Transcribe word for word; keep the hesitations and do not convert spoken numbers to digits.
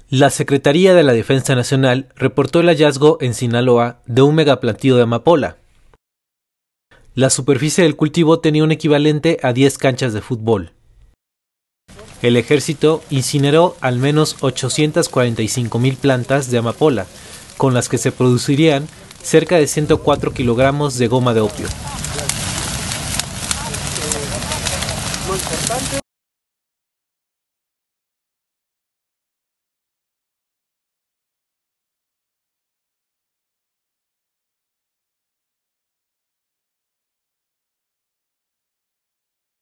La Secretaría de la Defensa Nacional reportó el hallazgo en Sinaloa de un megaplantío de amapola. La superficie del cultivo tenía un equivalente a diez canchas de fútbol. El ejército incineró al menos ochocientas cuarenta y cinco mil plantas de amapola, con las que se producirían cerca de ciento cuatro kilogramos de goma de opio.